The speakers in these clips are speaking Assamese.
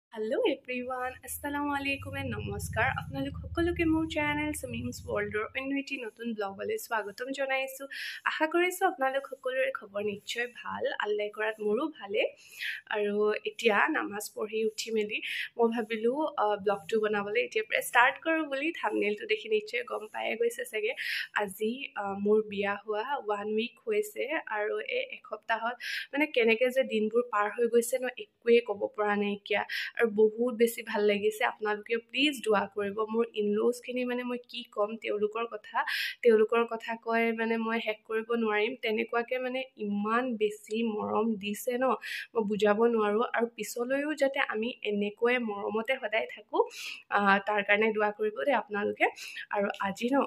Hello everyone, Assalamu alaikum and namaskar. আপোনালোক সকলোকে মোৰ চেনেল সমিমছ ৱৰ্ল্ডৰ অন্য এটি নতুন ব্লগলৈ স্বাগতম জনাইছো। আশা কৰিছো আপোনালোক সকলোৰে খবৰ নিশ্চয় ভাল, আল্লাহ কৰাত মোৰো ভালে। আৰু এতিয়া নামাজ পঢ়ি উঠি মেলি মই ভাবিলো ব্লগটো বনাবলৈ এতিয়া পৰা ষ্টাৰ্ট কৰো বুলি। থাম্বনেইলটো দেখি নিশ্চয় গম পায়ে গৈছে চাগে। আজি মোৰ বিয়া হোৱা 1 উইক হৈছে আৰু এই এসপ্তাহত মানে কেনেকৈ যে দিনবোৰ পাৰ হৈ গৈছে ন একোৱে ক'ব পৰা নাইকিয়া। আৰু বহুত বেছি ভাল লাগিছে। আপোনালোকে প্লিজ দোয়া কৰিব। মোৰ ইনলছখিনি মানে মই কি ক'ম, তেওঁলোকৰ কথা কয় মানে মই শেষ কৰিব নোৱাৰিম। তেনেকুৱাকৈ মানে ইমান বেছি মৰম দিছে ন, মই বুজাব নোৱাৰোঁ। আৰু পিছলৈও যাতে আমি এনেকৈ মৰমতে সদায় থাকোঁ, তাৰ কাৰণে দোয়া কৰিব দেই আপোনালোকে। আৰু আজি ন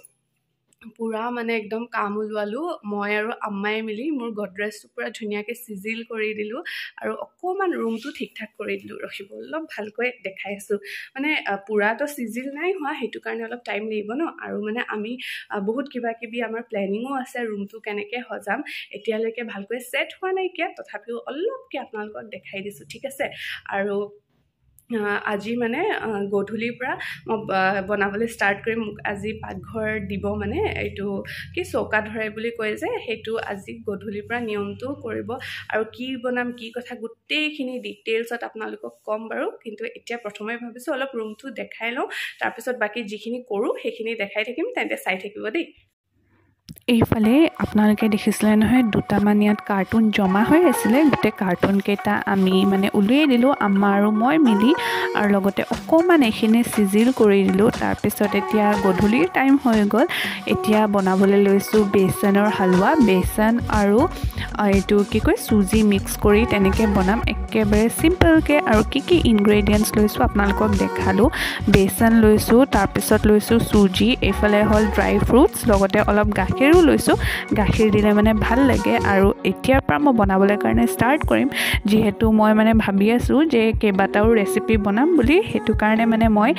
পুৰা মানে একদম কাম ওলোৱালোঁ মই আৰু আম্মাই মিলি। মোৰ গডৰেজটো পুৰা ধুনীয়াকৈ চিজিল কৰি দিলোঁ আৰু অকণমান ৰুমটো ঠিক ঠাক কৰি দিলোঁ। ৰখিব অলপ ভালকৈ দেখাই আছোঁ। মানে পুৰাটো চিজিল নাই হোৱা, সেইটো কাৰণে অলপ টাইম লাগিব ন। আৰু মানে আমি বহুত কিবা কিবি আমাৰ প্লেনিঙো আছে, ৰুমটো কেনেকৈ সজাম এতিয়ালৈকে ভালকৈ ছেট হোৱা নাইকিয়া, তথাপিও অলপকৈ আপোনালোকক দেখাই দিছোঁ, ঠিক আছে। আৰু আজি মানে গধূলিৰ পৰা মই বনাবলৈ ষ্টাৰ্ট কৰিম। আজি পাকঘৰ দিব মানে এইটো কি চৌকা ধৰে বুলি কয় যে, সেইটো আজি গধূলিৰ পৰা নিয়মটো কৰিব। আৰু কি বনাম কি কথা গোটেইখিনি ডিটেইলছত আপোনালোকক ক'ম বাৰু। কিন্তু এতিয়া প্ৰথমে ভাবিছোঁ অলপ ৰুমটো দেখাই লওঁ, তাৰপিছত বাকী যিখিনি কৰোঁ সেইখিনি দেখাই থাকিম, তেন্তে চাই থাকিব দেই। এইফালে আপোনালোকে দেখিছিলে নহয়, দুটামান ইয়াত কাৰ্টুন জমা হৈ আছিলে। গোটেই কাৰ্টুনকেইটা আমি মানে উলিয়াই দিলোঁ আম্মা আৰু মই মিলি, আৰু লগতে অকণমান এইখিনি চিজিল কৰি দিলোঁ। তাৰপিছত এতিয়া গধূলিৰ টাইম হৈ গ'ল। এতিয়া বনাবলৈ লৈছোঁ বেচনৰ হালোৱা। বেচন আৰু এইটো কি কয় চুজি মিক্স কৰি তেনেকৈ বনাম একেবাৰে চিম্পলকৈ। আৰু কি ইনগ্ৰেডিয়েণ্টছ লৈছোঁ আপোনালোকক দেখালোঁ। বেচন লৈছোঁ, তাৰপিছত লৈছোঁ চুজি, এইফালে হ'ল ড্ৰাই ফ্ৰুটছ, লগতে অলপ গাখীৰো লৈছোঁ। গাখীৰ দিলে মানে ভাল লাগে। আৰু এতিয়াৰ পৰা মই বনাবলৈ কাৰণে ষ্টাৰ্ট কৰিম, যিহেতু মই মানে ভাবি আছোঁ যে কেইবাটাও ৰেচিপি বনাম বুলি। সেইটো কাৰণে মানে মই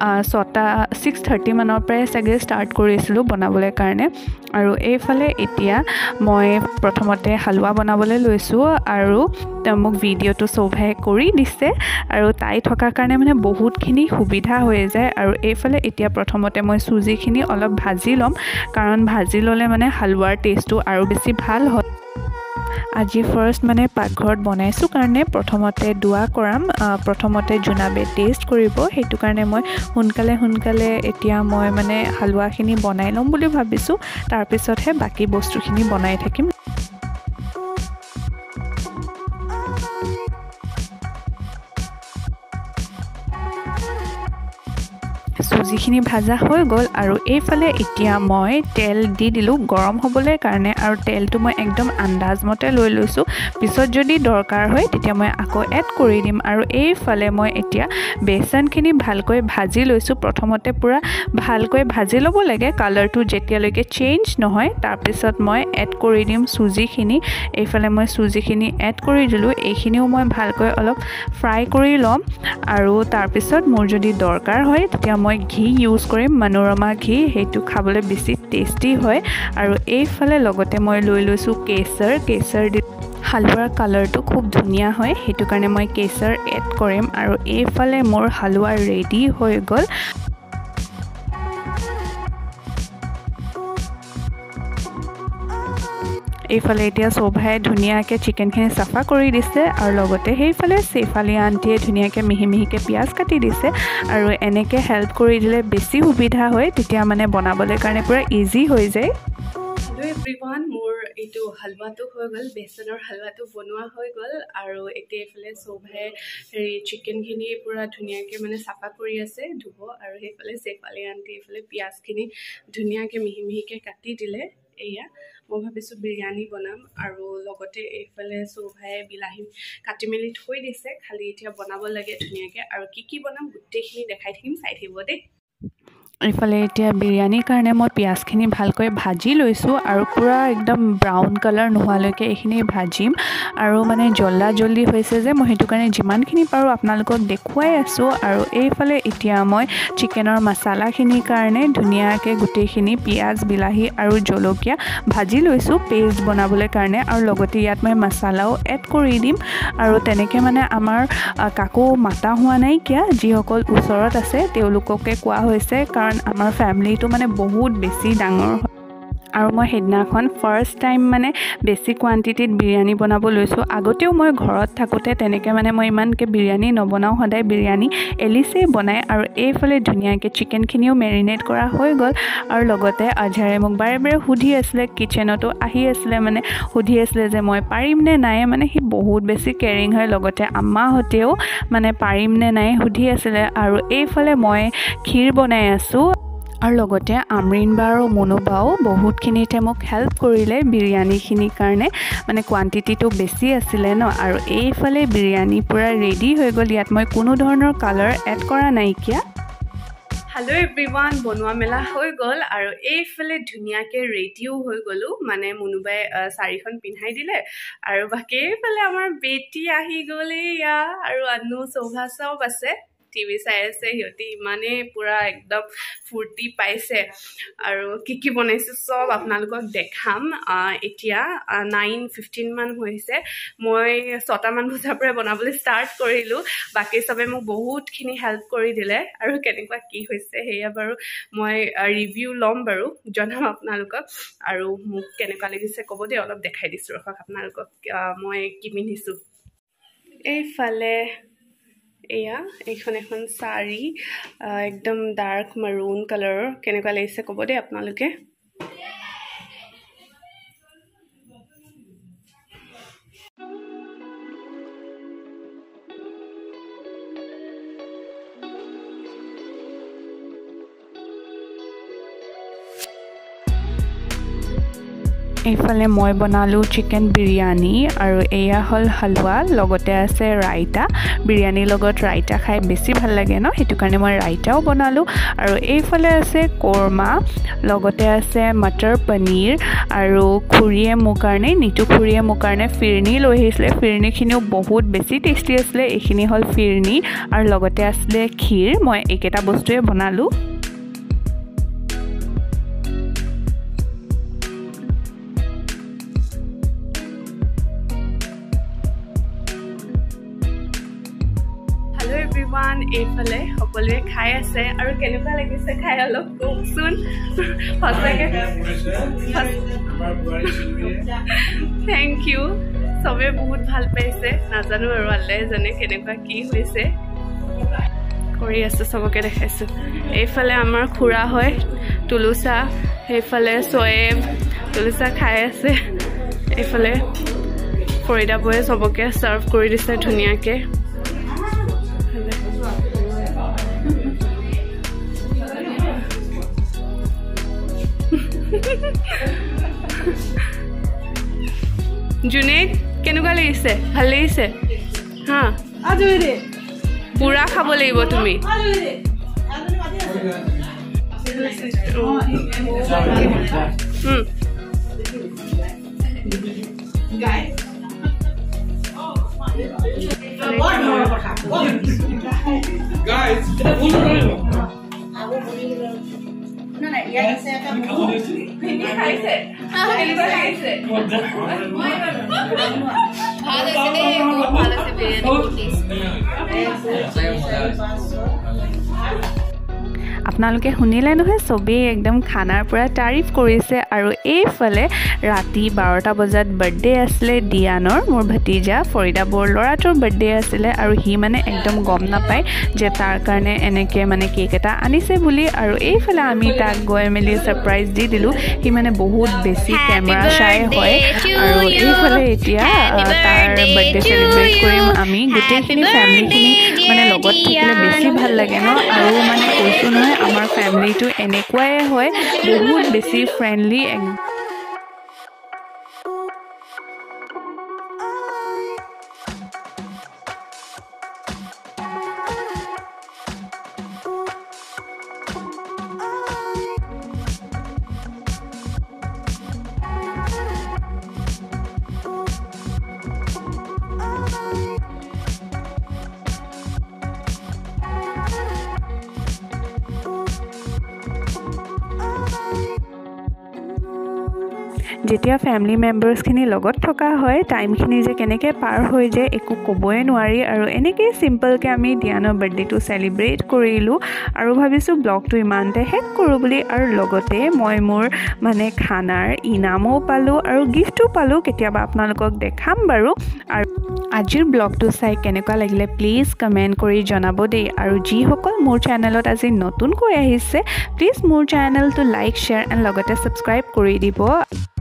6:30 মানৰ পৰাই চাগে ষ্টাৰ্ট কৰিছিলোঁ বনাবলৈ কাৰণে। আৰু এইফালে এতিয়া মই প্ৰথমতে হালোৱা বনাবলৈ লৈছোঁ, আৰু তেওঁ মোক ভিডিঅ'টো চৌভাই কৰি দিছে। আৰু তাই থকাৰ কাৰণে মানে বহুতখিনি সুবিধা হৈ যায়। আৰু এইফালে এতিয়া প্ৰথমতে মই চুজিখিনি অলপ ভাজি ল'ম, কাৰণ ভাজি ল'লে মানে হালোৱাৰ টেষ্টটো আৰু বেছি ভাল হয়। আজি ফাৰ্ষ্ট মানে পাকঘৰত বনাইছোঁ কাৰণে প্ৰথমতে দোয়া কৰাম, প্ৰথমতে জোনাবে টেষ্ট কৰিব। সেইটো কাৰণে মই সোনকালে এতিয়া মই মানে হালোৱাখিনি বনাই ল'ম বুলি ভাবিছোঁ। তাৰপিছতহে বাকী বস্তুখিনি বনাই থাকিম। চুজিখিনি ভাজা হৈ গ'ল। আৰু এইফালে এতিয়া মই তেল দি দিলোঁ গৰম হ'বলৈ কাৰণে। আৰু তেলটো মই একদম আন্দাজমতে লৈ লৈছোঁ, পিছত যদি দৰকাৰ হয় তেতিয়া মই আকৌ এড কৰি দিম। আৰু এইফালে মই এতিয়া বেচনখিনি ভালকৈ ভাজি লৈছোঁ। প্ৰথমতে পূৰা ভালকৈ ভাজি ল'ব লাগে, কালাৰটো যেতিয়ালৈকে চেঞ্জ নহয়। তাৰপিছত মই এড কৰি দিম চুজিখিনি। এইফালে মই চুজিখিনি এড কৰি দিলোঁ। এইখিনিও মই ভালকৈ অলপ ফ্ৰাই কৰি ল'ম। আৰু তাৰপিছত মোৰ যদি দৰকাৰ হয় তেতিয়া মই ঘি ইউজ কৰিম, মনোৰমা ঘি, সেইটো খাবলৈ বেছি টেষ্টি হয়। আৰু এইফালে লগতে মই লৈ লৈছোঁ কেশৰ দি হালোৱাৰ কালাৰটো খুব ধুনীয়া হয়, সেইটো কাৰণে মই কেশৰ এড কৰিম। আৰু এইফালে মোৰ হালোৱা ৰেডি হৈ গ'ল। এইফালে এতিয়া শোভাই ধুনীয়াকৈ চিকেনখিনি চাফা কৰি দিছে, আৰু লগতে সেইফালে চেফালী আণ্টিয়ে ধুনীয়াকৈ মিহি মিহিকৈ পিঁয়াজ কাটি দিছে। আৰু এনেকৈ হেল্প কৰি দিলে বেছি সুবিধা হয়, তেতিয়া মানে বনাবলৈ কাৰণে পূৰা ইজি হৈ যায়। হেল্ল' এভৰিৱান, মোৰ এইটো হালোৱাটো হৈ গ'ল, বেচনৰ হালোৱাটো বনোৱা হৈ গ'ল। আৰু এতিয়া এইফালে শোভাই চিকেনখিনি পূৰা ধুনীয়াকৈ মানে চাফা কৰি আছে, ধুব। আৰু সেইফালে চেফালী আণ্টি এইফালে পিঁয়াজখিনি ধুনীয়াকৈ মিহি মিহিকৈ কাটি দিলে। এয়া মই ভাবিছোঁ বিৰিয়ানী বনাম। আৰু লগতে এইফালে শোভাই বিলাহী কাটি মেলি থৈ দিছে, খালি এতিয়া বনাব লাগে ধুনীয়াকৈ। আৰু কি বনাম গোটেইখিনি দেখাই থাকিম, চাই থাকিব দেই। এইফালে এতিয়া বিৰিয়ানীৰ কাৰণে মই পিঁয়াজখিনি ভালকৈ ভাজি লৈছোঁ আৰু পূৰা একদম ব্ৰাউন কালাৰ নোহোৱালৈকে এইখিনি ভাজিম আৰু মানে জল্দি হৈছে যে মই সেইটো কাৰণে যিমানখিনি পাৰোঁ আপোনালোকক দেখুৱাই আছোঁ। আৰু এইফালে এতিয়া মই চিকেনৰ মছলাখিনিৰ কাৰণে ধুনীয়াকৈ গোটেইখিনি পিঁয়াজ বিলাহী আৰু জলকীয়া ভাজি লৈছোঁ পেষ্ট বনাবলৈ কাৰণে আৰু লগতে ইয়াত মই মছলাও এড কৰি দিম। আৰু তেনেকৈ মানে আমাৰ কাকো মাতা হোৱা নাইকিয়া, যিসকল ওচৰত আছে তেওঁলোককে কোৱা হৈছে কাৰণ আমাৰ ফেমিলিটো মানে বহুত বেছি ডাঙৰ হয় আৰু মই সেইদিনাখন ফাৰ্ষ্ট টাইম মানে বেছি কোৱান্টিটিত বিৰিয়ানী বনাব লৈছোঁ। আগতেও মই ঘৰত থাকোঁতে তেনেকৈ মানে মই ইমানকৈ বিৰিয়ানী নবনাওঁ, সদায় বিৰিয়ানী এলিছেই বনায়। আৰু এইফালে ধুনীয়াকৈ চিকেনখিনিও মেৰিনেট কৰা হৈ গ'ল আৰু লগতে আজহাৰে মোক বাৰে বাৰে সুধি আছিলে, কিটচেনতো আহি আছিলে মানে সুধি আছিলে যে মই পাৰিম নে নাই, মানে সি বহুত বেছি কেয়াৰিং হয়। লগতে আম্মাহঁতেও মানে পাৰিম নে নাই সুধি আছিলে। আৰু এইফালে মই ক্ষীৰ বনাই আছোঁ আৰু লগতে আমৰিন বা আৰু মুনু বাও বহুতখিনিতে মোক হেল্প কৰিলে বিৰিয়ানীখিনিৰ কাৰণে, মানে কোৱান্টিটিটো বেছি আছিলে ন। আৰু এইফালে বিৰিয়ানী পূৰা ৰেডি হৈ গ'ল, ইয়াত মই কোনো ধৰণৰ কালাৰ এড কৰা নাইকিয়া। হেল্ল' এভৰিৱান, বনোৱা মেলা হৈ গ'ল আৰু এইফালে ধুনীয়াকৈ ৰেডিও হৈ গ'লোঁ, মানে মুনুবাই শাড়ীখন পিন্ধাই দিলে আৰু বাকী এইফালে আমাৰ বেটি আহি গ'ল এয়া, আৰু আনু শোভা চব আছে টিভি চাই আছে। সিহঁতি ইমানেই পূৰা একদম ফূৰ্তি পাইছে আৰু কি বনাইছে চব আপোনালোকক দেখাম। এতিয়া 9:15 মান হৈছে, মই 6টামান বজাৰ পৰা বনাবলৈ ষ্টাৰ্ট কৰিলোঁ। বাকী চবে মোক বহুতখিনি হেল্প কৰি দিলে আৰু কেনেকুৱা কি হৈছে সেয়া বাৰু মই ৰিভিউ ল'ম বাৰু, জনাম আপোনালোকক। আৰু মোক কেনেকুৱা লাগিছে ক'ব দেই, অলপ দেখাই দিছোঁ ৰখক আপোনালোকক মই কি পিন্ধিছোঁ। এইফালে এয়া এইখন এখন শাড়ী একদম ডাৰ্ক মাৰুন কালাৰৰ, কেনেকুৱা লাগিছে ক'ব দেই আপোনালোকে। এইফালে মই বনালোঁ চিকেন বিৰিয়ানী আৰু এয়া হ'ল হালৱা, লগতে আছে ৰাইতা। বিৰিয়ানীৰ লগত ৰাইতা খাই বেছি ভাল লাগে ন, সেইটো কাৰণে মই ৰাইতাও বনালোঁ। আৰু এইফালে আছে কৰ্মা, লগতে আছে মটৰ পনীৰ আৰু খুৰীয়ে মোৰ কাৰণে, নিতু খুৰীয়ে মোৰ কাৰণে ফিৰনি লৈ আহিছিলে। ফিৰনিখিনিও বহুত বেছি টেষ্টি আছিলে। এইখিনি হ'ল ফিৰনি আৰু লগতে আছিলে ক্ষীৰ। মই এইকেইটা বস্তুৱে বনালোঁ। এইফালে সকলোৱে খাই আছে আৰু কেনেকুৱা লাগিছে খাই অলপ কওকচোন। সঁচাকৈ থেংক ইউ, চবে বহুত ভাল পাইছে, নাজানো আৰু আল্লাহে জানে কেনেকুৱা কি হৈছে। কৰি আছোঁ, চবকে দেখাইছোঁ। এইফালে আমাৰ খুৰা হয় তুলুচা, সেইফালে চয়েব তুলুচা খাই আছে। এইফালে ফৰিদা বৌয়ে চবকে ছাৰ্ভ কৰি দিছে ধুনীয়াকৈ। জুনেদ কেনেকুৱা লাগিছে? ভাল লাগিছে? হা, পুৰা খাব লাগিব তুমি। আপোনালোকে শুনিলে নহয়, চবেই একদম খানাৰ পৰা তাৰিফ কৰিছে। আৰু এইফালে ৰাতি 12টা বজাত বাৰ্থডে আছিলে দিয়ানৰ, মোৰ ভতিজা ফৰিদা বৌৰ ল'ৰাটোৰ বাৰ্থডে আছিলে। আৰু সি মানে একদম গম নাপায় যে তাৰ কাৰণে এনেকৈ মানে কেক এটা আনিছে বুলি। আৰু এইফালে আমি তাক গৈ মেলি ছাৰপ্ৰাইজ দি দিলোঁ। সি মানে বহুত বেছি কেমেৰা চাই হয়। আৰু এইফালে এতিয়া তাৰ বাৰ্থডে চেলিব্ৰেট কৰিম আমি গোটেইখিনি ফেমিলিখিনি, মানে লগত থাকিলে বেছি ভাল লাগে ন। আৰু মানে কৈছোঁ নহয়, আমাৰ ফেমিলিটো এনেকুৱাই হয়, বহুত বেছি ফ্ৰেণ্ডলি। যেতিয়া ফ্যামিলি মেম্বাৰ্ছখিনি লগত থকা হয় টাইমখিনি যে কেনেকৈ পাৰ হৈ যায় একো ক'বই নোৱাৰি আৰু এনেকৈ চিম্পলকৈ আমি ডিয়ানৰ বাৰ্থডেটো চেলিব্ৰেট কৰিলোঁ আৰু ভাবিছোঁ ব্লগটো ইমানতে শেষ কৰোঁ বুলি আৰু লগতে মই মোৰ মানে খানাৰ ইনামো পালোঁ আৰু গিফ্টো পালোঁ কেতিয়াবা আপোনালোকক দেখাম বাৰু আৰু আজিৰ ব্লগটো চাই কেনেকুৱা লাগিলে প্লিজ কমেণ্ট কৰি জনাব দেই আৰু যিসকল মোৰ চেনেলত আজি নতুনকৈ আহিছে প্লিজ মোৰ চেনেলটো লাইক শ্বেয়াৰ এণ্ড লগতে ছাবস্ক্ৰাইব কৰি দিব